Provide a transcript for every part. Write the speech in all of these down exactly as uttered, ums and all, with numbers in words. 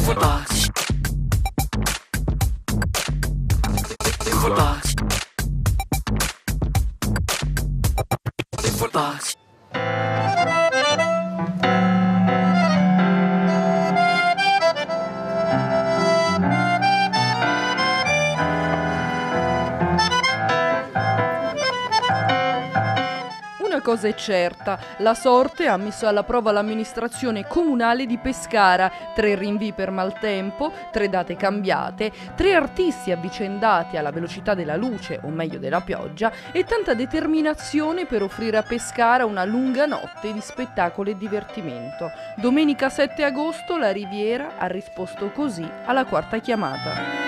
Footbox. Footbox. Footbox. Una cosa è certa, la sorte ha messo alla prova l'amministrazione comunale di Pescara, tre rinvii per maltempo, tre date cambiate, tre artisti avvicendati alla velocità della luce, o meglio della pioggia, e tanta determinazione per offrire a Pescara una lunga notte di spettacolo e divertimento. Domenica sette agosto la Riviera ha risposto così alla quarta chiamata.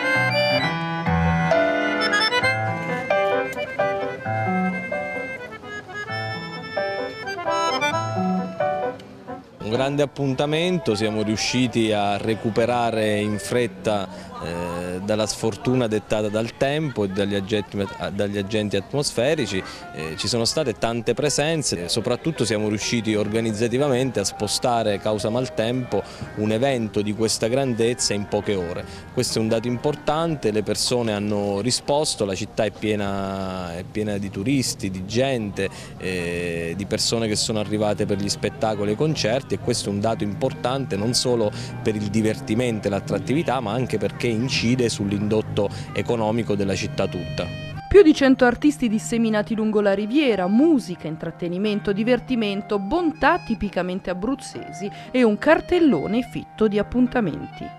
Un grande appuntamento, siamo riusciti a recuperare in fretta eh, dalla sfortuna dettata dal tempo e dagli agenti, dagli agenti atmosferici. Eh, ci sono state tante presenze, soprattutto siamo riusciti organizzativamente a spostare, causa maltempo, un evento di questa grandezza in poche ore. Questo è un dato importante, le persone hanno risposto, la città è piena, è piena di turisti, di gente, eh, di persone che sono arrivate per gli spettacoli e i concerti. Questo è un dato importante non solo per il divertimento e l'attrattività, ma anche perché incide sull'indotto economico della città tutta. Più di cento artisti disseminati lungo la riviera, musica, intrattenimento, divertimento, bontà tipicamente abruzzesi e un cartellone fitto di appuntamenti.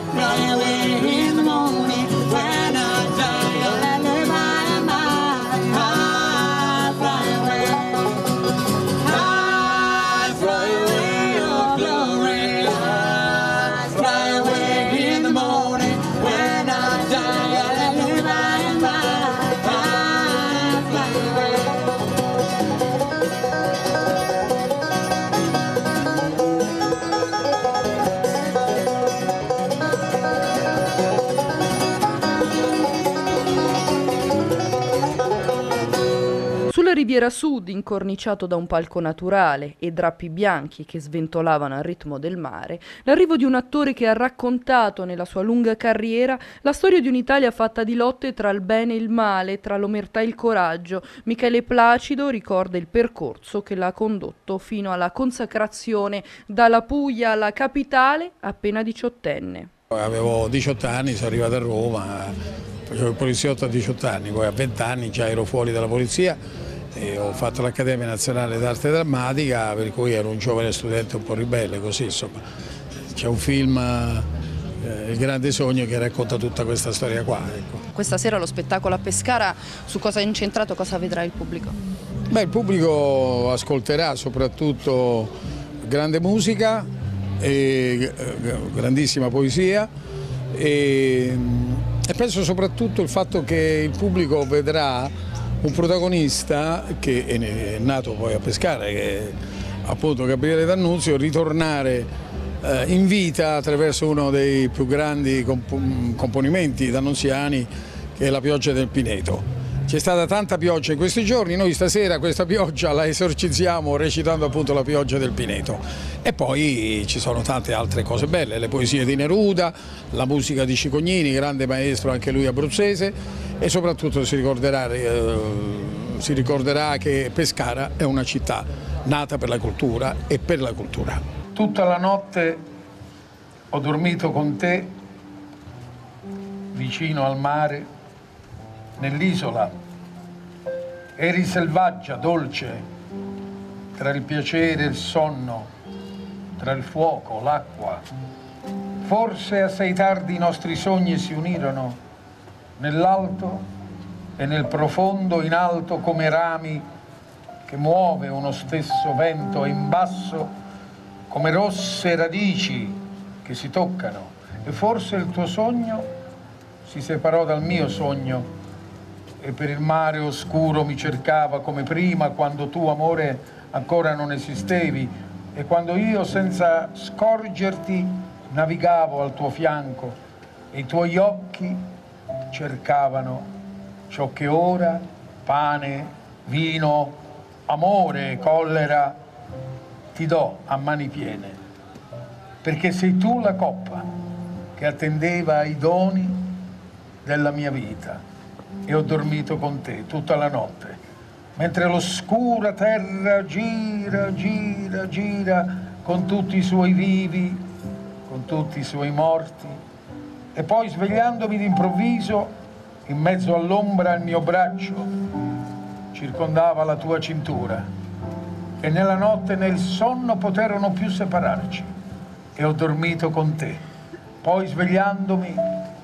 Sulla Riviera Sud, incorniciato da un palco naturale e drappi bianchi che sventolavano al ritmo del mare, l'arrivo di un attore che ha raccontato nella sua lunga carriera la storia di un'Italia fatta di lotte tra il bene e il male, tra l'omertà e il coraggio. Michele Placido ricorda il percorso che l'ha condotto fino alla consacrazione dalla Puglia alla capitale appena diciottenne. Avevo diciotto anni, sono arrivato a Roma, facevo il poliziotto a diciotto anni, poi a venti anni già ero fuori dalla polizia e ho fatto l'Accademia Nazionale d'Arte Drammatica, per cui ero un giovane studente un po' ribelle, così insomma. C'è un film, eh, Il grande sogno, che racconta tutta questa storia qua. Ecco. Questa sera lo spettacolo a Pescara, su cosa è incentrato, cosa vedrà il pubblico? Beh, il pubblico ascolterà soprattutto grande musica, e grandissima poesia e, e penso soprattutto il fatto che il pubblico vedrà un protagonista che è nato poi a Pescara, che è appunto Gabriele D'Annunzio, ritornare eh, in vita attraverso uno dei più grandi comp componimenti d'annunziani, che è La pioggia del Pineto. C'è stata tanta pioggia in questi giorni, noi stasera questa pioggia la esorcizziamo recitando appunto La pioggia del Pineto. E poi ci sono tante altre cose belle, le poesie di Neruda, la musica di Cicognini, grande maestro anche lui abruzzese, e soprattutto si ricorderà, eh, si ricorderà che Pescara è una città nata per la cultura e per la cultura. Tutta la notte ho dormito con te vicino al mare, nell'isola. Eri selvaggia, dolce, tra il piacere e il sonno, tra il fuoco, l'acqua. Forse assai tardi i nostri sogni si unirono, nell'alto e nel profondo, in alto come rami che muove uno stesso vento, e in basso come rosse radici che si toccano. E forse il tuo sogno si separò dal mio sogno, e per il mare oscuro mi cercava come prima, quando tu, amore, ancora non esistevi, e quando io, senza scorgerti, navigavo al tuo fianco, e i tuoi occhi cercavano ciò che ora, pane, vino, amore, collera, ti do a mani piene, perché sei tu la coppa che attendeva i doni della mia vita e ho dormito con te tutta la notte, mentre l'oscura terra gira, gira, gira con tutti i suoi vivi, con tutti i suoi morti, e poi svegliandomi d'improvviso, in mezzo all'ombra il mio braccio circondava la tua cintura e nella notte e nel sonno poterono più separarci e ho dormito con te. Poi svegliandomi,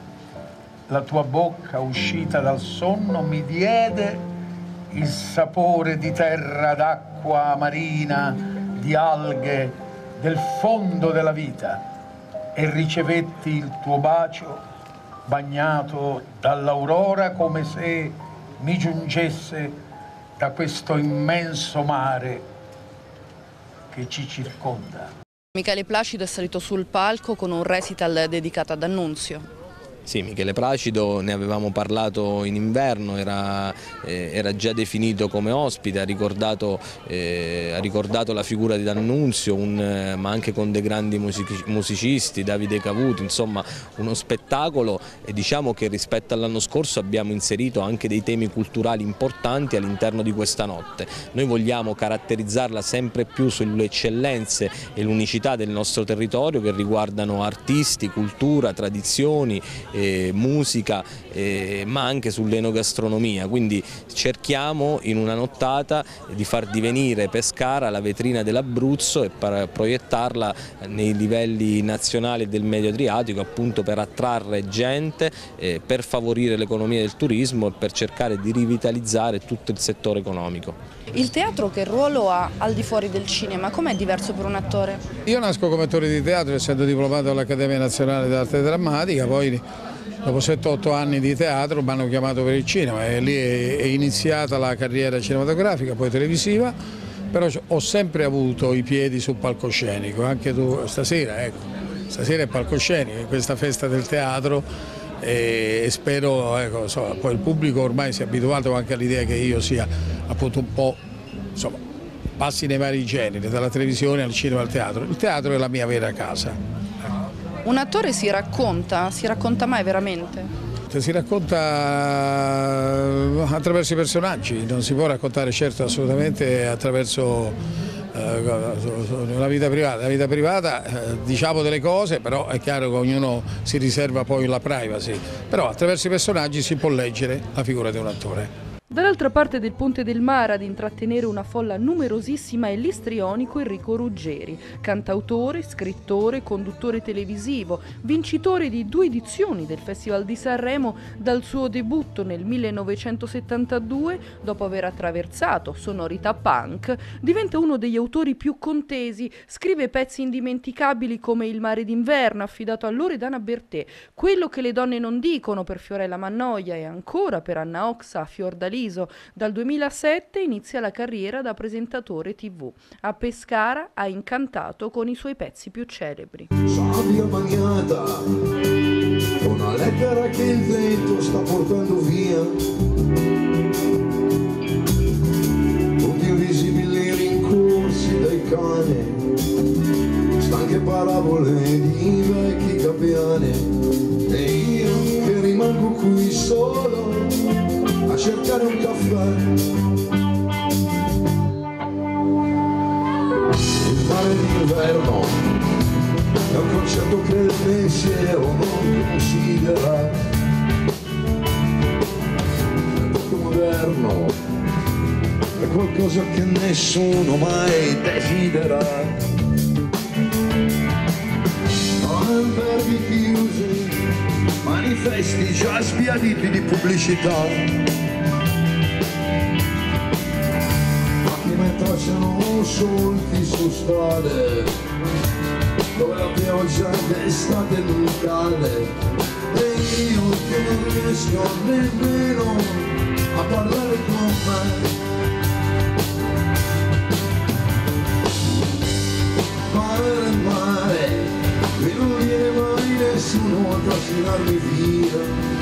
la tua bocca uscita dal sonno mi diede il sapore di terra, d'acqua marina, di alghe, del fondo della vita e ricevetti il tuo bacio bagnato dall'aurora come se mi giungesse da questo immenso mare che ci circonda. Michele Placido è salito sul palco con un recital dedicato ad D'Annunzio. Sì, Michele Placido, ne avevamo parlato in inverno, era, eh, era già definito come ospite, ha ricordato, eh, ha ricordato la figura di D'Annunzio, un, eh, ma anche con dei grandi music musicisti, Davide Cavuti, insomma uno spettacolo, e diciamo che rispetto all'anno scorso abbiamo inserito anche dei temi culturali importanti all'interno di questa notte. Noi vogliamo caratterizzarla sempre più sulle eccellenze e l'unicità del nostro territorio che riguardano artisti, cultura, tradizioni, Eh, musica, eh, ma anche sull'enogastronomia, quindi cerchiamo in una nottata di far divenire Pescara la vetrina dell'Abruzzo e per proiettarla nei livelli nazionali del Medio Adriatico, appunto per attrarre gente, eh, per favorire l'economia del turismo e per cercare di rivitalizzare tutto il settore economico. Il teatro che ruolo ha al di fuori del cinema? Com'è diverso per un attore? Io nasco come attore di teatro, essendo diplomato all'Accademia Nazionale d'Arte Drammatica, poi dopo sette otto anni di teatro mi hanno chiamato per il cinema e lì è iniziata la carriera cinematografica, poi televisiva, però ho sempre avuto i piedi sul palcoscenico, anche tu stasera, ecco, stasera è palcoscenico, in questa festa del teatro, e spero, ecco, insomma, poi il pubblico ormai si è abituato anche all'idea che io sia appunto un po', insomma, passi nei vari generi, dalla televisione al cinema al teatro. Il teatro è la mia vera casa. Un attore si racconta, si racconta mai veramente? Si racconta attraverso i personaggi, non si può raccontare certo assolutamente attraverso eh, la vita privata. La vita privata eh, diciamo delle cose, però è chiaro che ognuno si riserva poi la privacy, però attraverso i personaggi si può leggere la figura di un attore. Dall'altra parte del Ponte del Mare ad intrattenere una folla numerosissima è l'istrionico Enrico Ruggeri, cantautore, scrittore, conduttore televisivo, vincitore di due edizioni del Festival di Sanremo dal suo debutto nel millenovecentosettantadue, dopo aver attraversato sonorità punk, diventa uno degli autori più contesi, scrive pezzi indimenticabili come Il mare d'inverno affidato a Loredana Bertè, Quello che le donne non dicono per Fiorella Mannoia e ancora per Anna Oxa a Fiordalisa. Dal duemilasette inizia la carriera da presentatore tivù. A Pescara ha incantato con i suoi pezzi più celebri. Sabbia bagnata, una lettera che il vento sta portando via, tutti invisibili rincorsi dai cani, stanche parabole di vecchi gabbiani, e io che rimango qui solo a cercare un caffè. Il mare d'inverno è un concetto che il pensiero non considera, è poco moderno, è qualcosa che nessuno mai desidera. Alberghi chiusi, manifesti già sbiaditi di pubblicità, tracciano solchi su strade dove la pioggia d'estate non cade, e io che non riesco nemmeno a parlare con me. Mare, mare, e non viene mai nessuno a trascinarmi via.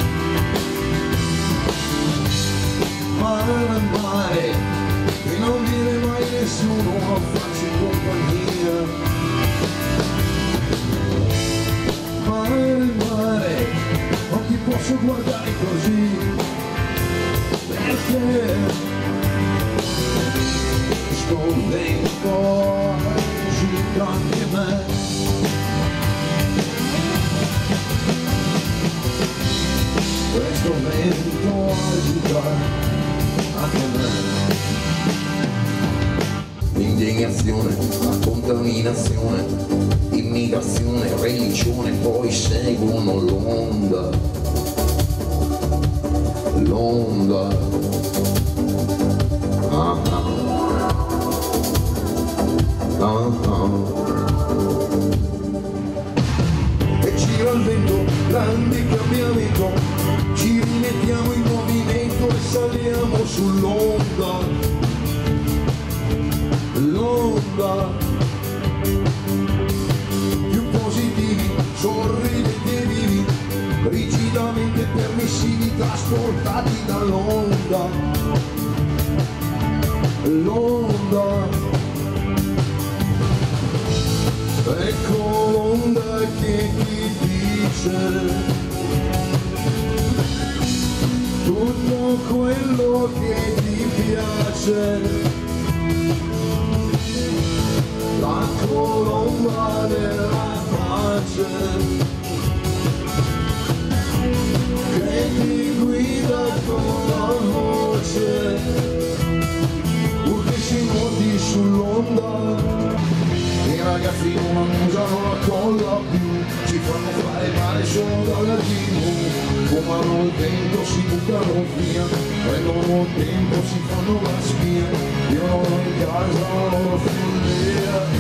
Mare, mare, e non viene mai nessuno a farci compagnia. Mare, mare. posso guardare così, perché sto vento agita anche me. Questo vento agita anche me. Indignazione, contaminazione, immigrazione, religione, poi seguono l'onda, l'onda. Ah ah, ah ah. E gira il vento, grande cambiamento, ci rimettiamo in movimento e saliamo sull'onda. L'onda, più positivi, sorridenti e vivi, rigidamente permissivi, trasportati dall'onda. L'onda, ecco l'onda che ti dice tutto quello che ti piace. La colomba della pace che ti guida con la voce, purché si nuoti sull'onda. I ragazzi non usano la colla più, ci fanno fare male solo dalla tivù, fumano il vento, si buttano via, prendono il tempo, si fanno la spia, io non ho in casa la loro follia.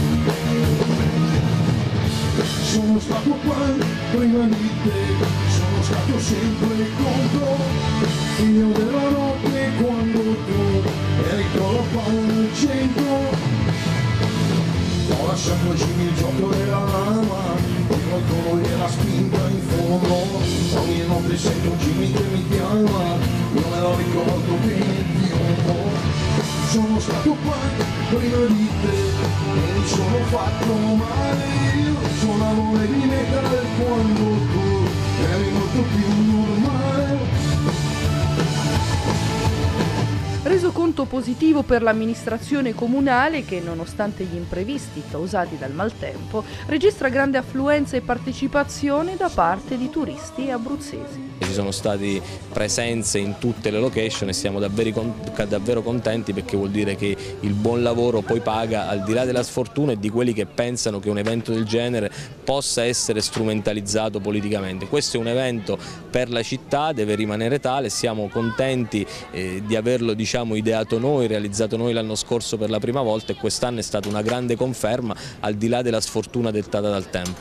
Sono stato qua prima di te, sono stato sempre contro, figlio della notte quando tu eri troppo al centro. Ho lasciato il gioco della lama, il colore e la spinta in fondo, ogni notte sento Jimmy che mi chiama, non me lo ricordo bene più. Sono stato qua prima di te e mi sono fatto male io, suonavo di metal quando tu eri molto più normale. Resoconto positivo per l'amministrazione comunale che, nonostante gli imprevisti causati dal maltempo, registra grande affluenza e partecipazione da parte di turisti abruzzesi. Ci sono stati presenze in tutte le location e siamo davvero, davvero contenti, perché vuol dire che il buon lavoro poi paga, al di là della sfortuna e di quelli che pensano che un evento del genere possa essere strumentalizzato politicamente. Questo è un evento per la città, deve rimanere tale, siamo contenti eh, di averlo, diciamo, ideato noi, realizzato noi l'anno scorso per la prima volta, e quest'anno è stata una grande conferma al di là della sfortuna dettata dal tempo.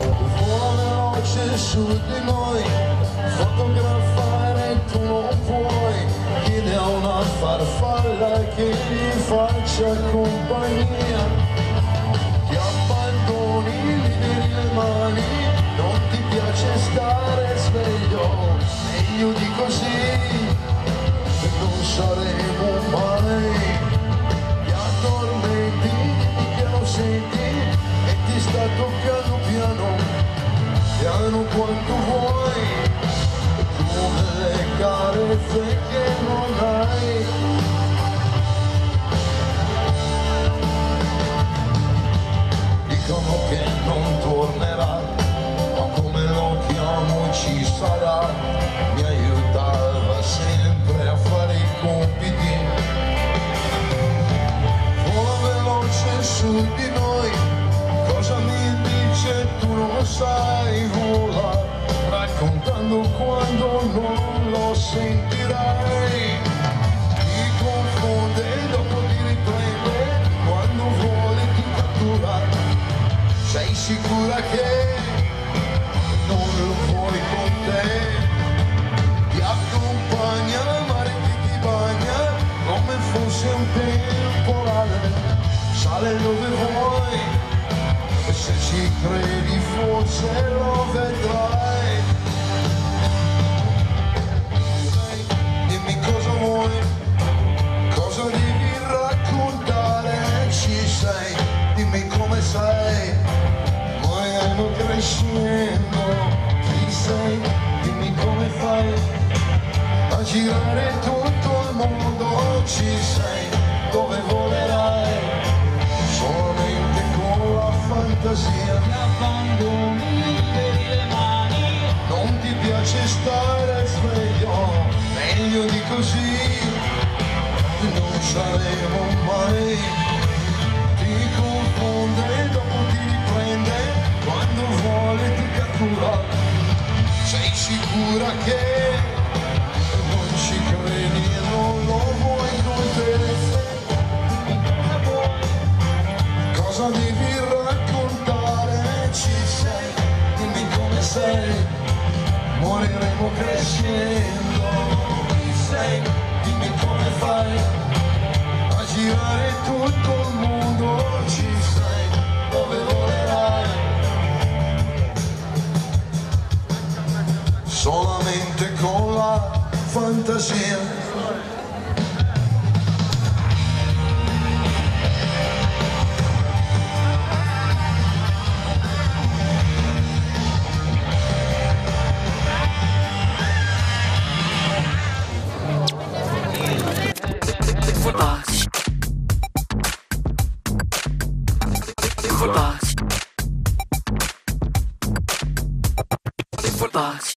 Fotografare tu non puoi, chiede a una farfalla che gli faccia compagnia, ti abbandoni, liberi le mani, non ti piace stare sveglio, meglio di così, non saremo mai, ti addormenti, che lo senti e ti sta toccando piano, piano quanto vuoi. Come le carezze che non hai, dicono che non tornerà, ma come lo chiamo ci sarà, mi aiutava sempre a fare i compiti, vola veloce su di noi, cosa mi dice tu non sai, vola raccontando quando non lo sentirai, ti confonde dopo ti riprende, quando vuole ti cattura, sei sicura che non lo vuoi con te, ti accompagna al mare che ti bagna, come fosse un temporale, sale dove vuoi, e se ci credi forse lo vedrai. Cosa vuoi? Cosa devi raccontare? Ci sei? Dimmi come sei. Muoio crescendo. Chi sei? Dimmi come fai. girare tutto il mondo, ci sei dove volerai, solamente con la fantasia. Ti abbandoni le mani, Non ti piace stare sveglio, meglio di così, non saremo mai. Ti confonde, dopo ti riprende, quando vuole ti cattura. Sei sicura che non ci credi e non lo vuoi con te? Cosa devi raccontare? Ci sei, dimmi come sei, moriremo crescendo. Chi sei, dimmi come fai a girare tutto il mondo, ci sei dove volerai, solamente con la fantasia. Footbox. Footbox. Footbox.